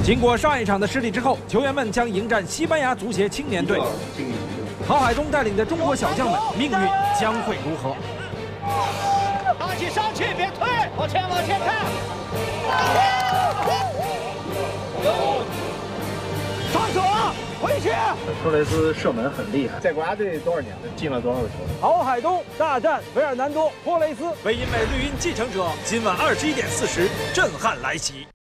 经过上一场的失利之后，球员们将迎战西班牙足协青年队。郝海东带领的中国小将们，命运将会如何？ 上去，别退，往前看。上手，回去。 托雷斯射门很厉害，在国家队多少年了？进了多少个球？ 郝海东大战费尔南多·托雷斯。为英美绿茵继承者，今晚21点40，震撼来袭。